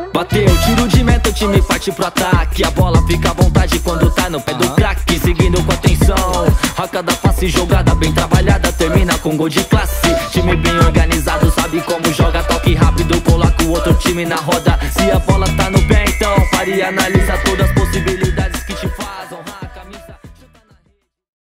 Bateu, tiro de meta, o time parte pro ataque. A bola fica à vontade quando tá no pé do craque. Seguindo com atenção, a cada passe jogada bem trabalhada termina com gol de classe. Time bem organizado, sabe como joga, toque rápido, coloca o outro time na roda. Se a bola tá no pé, então pare e analisa todas as possibilidades.